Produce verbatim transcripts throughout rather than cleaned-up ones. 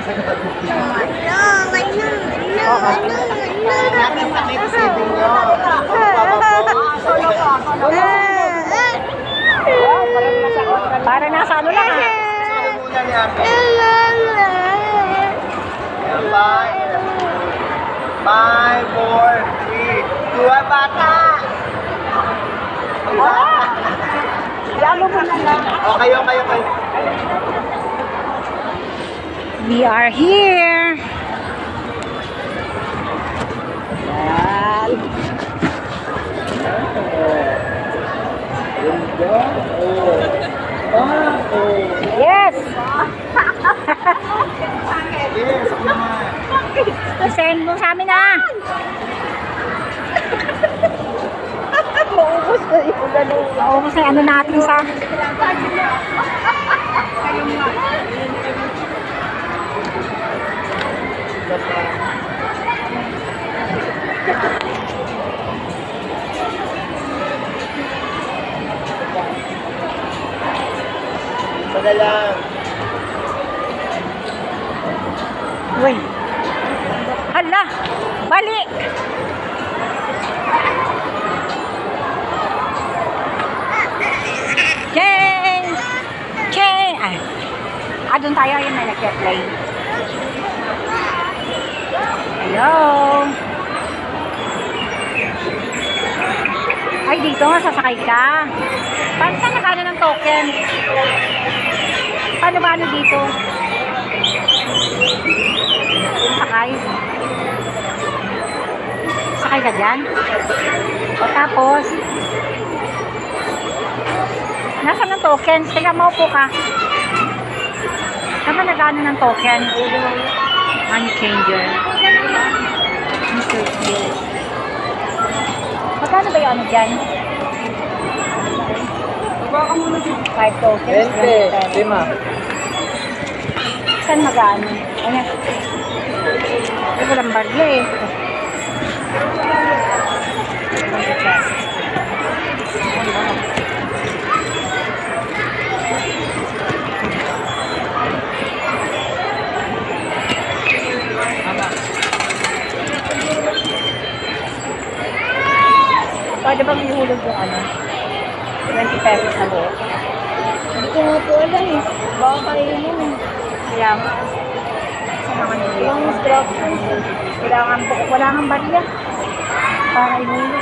Natin sa next saving nyo. Para nasa ano lang ah. Solo muna ni Ate. Five. Five, four, three, two, one, bata! Lalo mo na lang. O, kayo, kayo, kayo. We are here. Yan. Yes! Yes, naman. I-send mo sa amin ah. Maubos na yung gano'n. Maubos na yung ano natin sa... Sada lang. Uy. Hala! Balik! Chain! Chain! Ay. Ah, doon tayo. Ayun na nag-play. Hello! Ay, dito nga sasakay ka. Paano saan nakano ng token? Paano ba ano dito? Sakay. Sakay ka dyan? O tapos, nasaan ang token? Teka, maupo ka. Saan ba nagano ng token? Money changer. mister Bill. Magkano ba yung ano dyan? five tokens. twenty, lima. Saan mag-ano? Ayan. Ay, walang barya eh. Pwede bang ihulog yung ano? twenty pesos na buo? Hindi ko nga po alam eh. Baka kayo mo eh. Kaya mo. Saan naman yun? Yung instructions eh. Kailangan po. Wala kang barya. Para ihulog.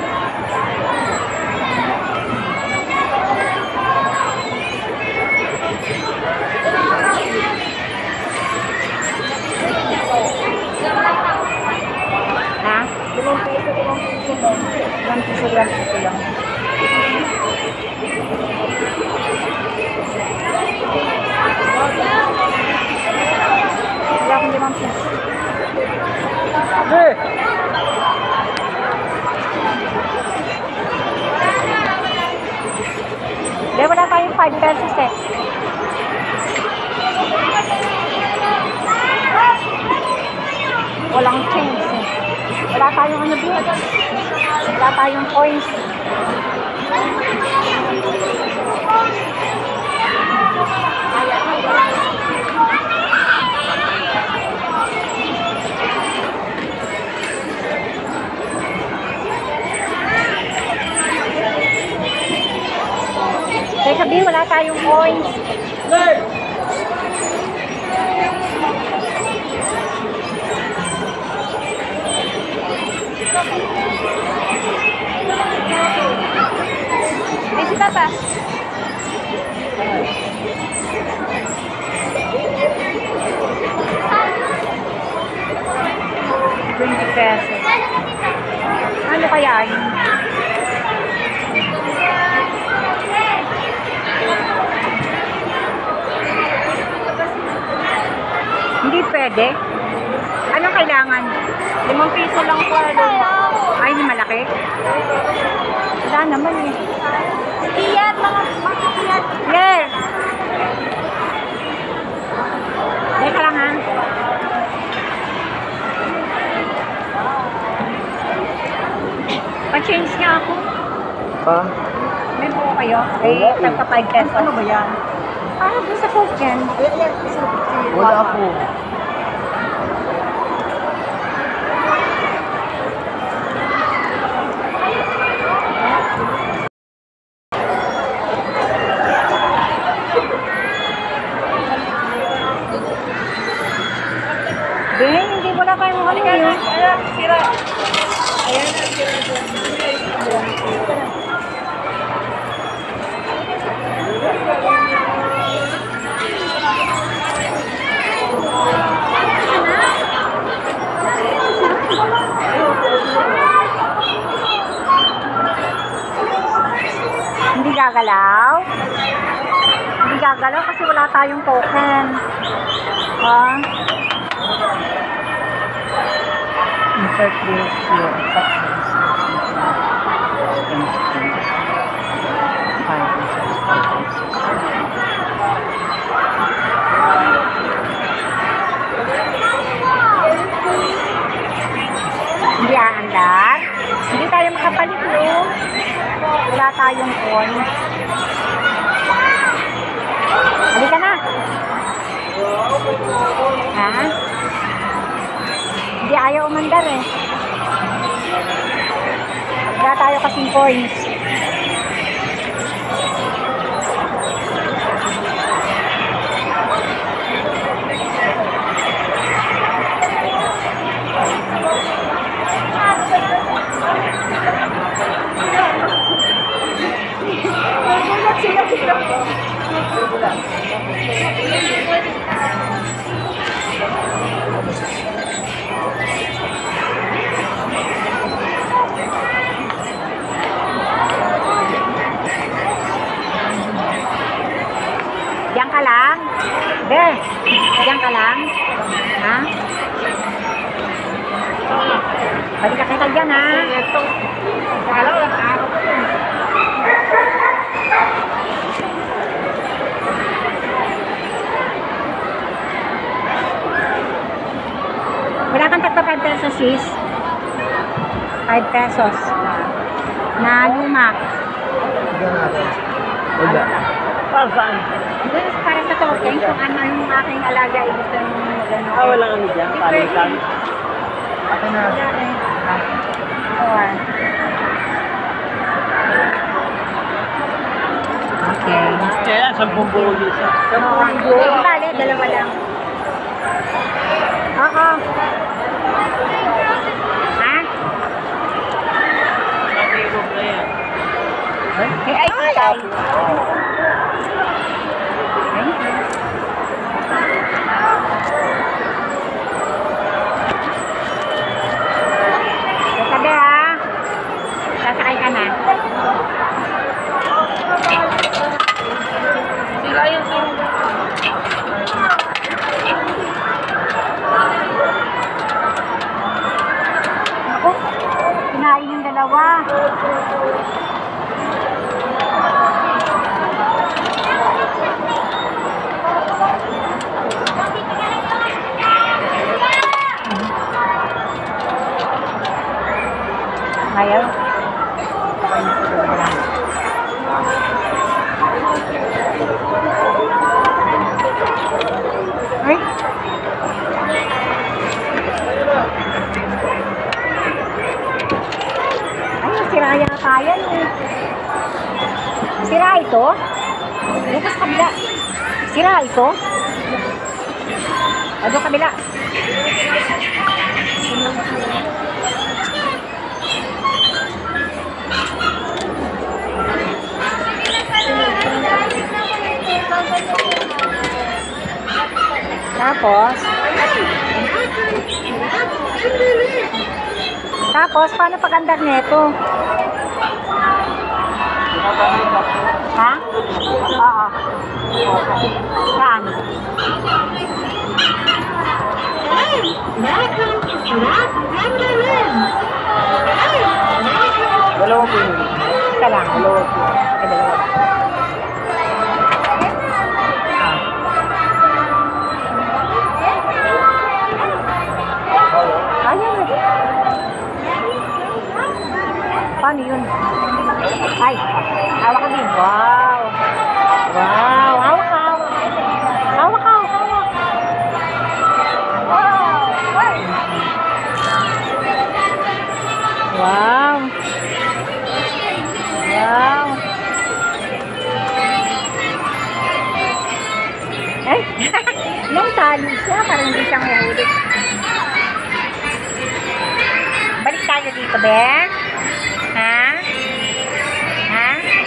Ha? Limang peso, limang peso lang. Limang peso, limang peso lang. Wala akong limang peso. Hey! Hindi, wala tayong five pesos eh. Walang change eh. Wala tayong ano din. Wala tayong coins. Kaya sabihin, wala tayong coins. Ay, si Papa. twenty pesos. Ano kaya yun? Hindi pwede. Anong kailangan? Limang piso lang po. Ay, hindi malaki. Wala naman eh. Iyan, mga mga iyan. Yes! Teka lang ha. Pa-change nga ako. Pa? May buo kayo? Eh, nagka five pesos. Ano ba yan? Ano doon sa Coke yan? Wala po. Ben, hindi mo na kayo ano yun. Ayan, sira. Ayan, sira. Hindi gagalaw? Hindi gagalaw kasi wala tayong token. Ha? Insert this here. Hindi aandar. Hindi tayo makapalit no. Wala tayong on. Halika na. Ha? Hindi ayaw umandar eh. Wala tayo kasing coins. Diyan ka lang? Be, diyan ka lang? Ha? Balik ka kita dyan ha? Kala ko lang araw ko yun. Wala kang tagpa five pesos sis? five pesos. Na luma. Tignan natin. Wala. Para saan? Doon para sa token kung ano yung aking alaga ay gusto nyo gano'n. Ah, wala kami dyan. Palitan. Akin na. Wala eh. Or. Okay. Kaya, sampung buo isa. Yung bali, dalawa lang. Oo. Ha? Nakirog na yan. Eh, ay, ay, ay. Sabi ha. Sasakay ka na. Sila yan, sila. Ako, kinain yung dalawa. Ayaw. Ay. Ay, sira yata yan eh. Sira ito? Bukas kabila. Sira ito? Ano kabila? Tapos, tapos, paano pag-andar nito? Ha? Oo. Saan? Dalawa po yun. Isa lang. Dalawa po. Ay, dalawa. Ayan. Paano yun? Ay, hawak ka din. Wow. Wow, hawak ka, hawak. Nagtali siya, parang hindi siya mahuli. Balik tayo dito, be. Ha? Ha?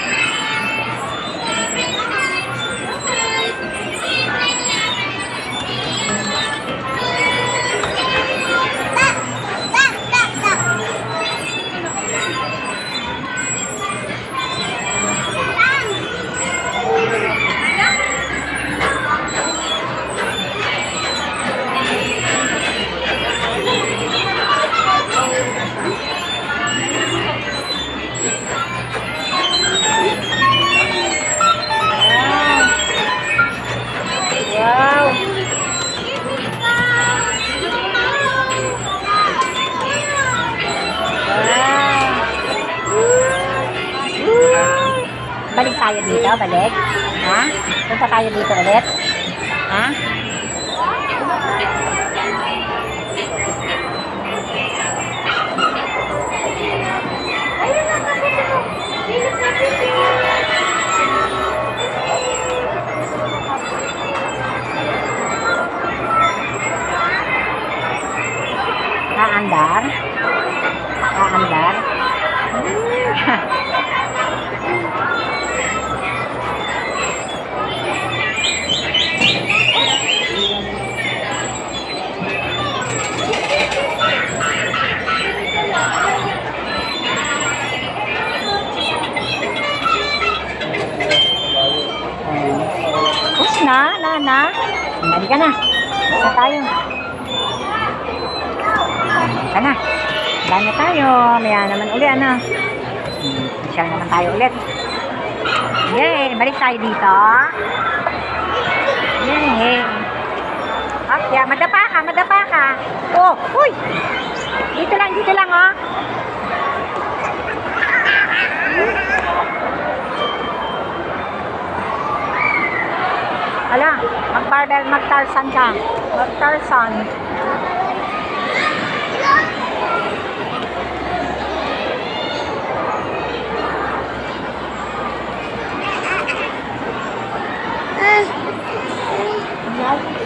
Wow! Balik tayo dito, balik. Ha? Punta tayo dito ulit. Ha? Ayun na, kapit mo. Bilis na, bilis. Aandar? Aandar? Push na, na, na. Balik ka na. Basta tayo. Balik ka na. Balik na tayo. Maya naman uli, ano. Hmm, Michelle naman tayo ulit. Yay! Balik tayo dito. Yay! Okay, madapa ka, madapa ka. Oh, uy! Dito lang, dito lang, oh. Ala, mag-barbell, mag-tarsan ka. Mag-tarsan. Ah.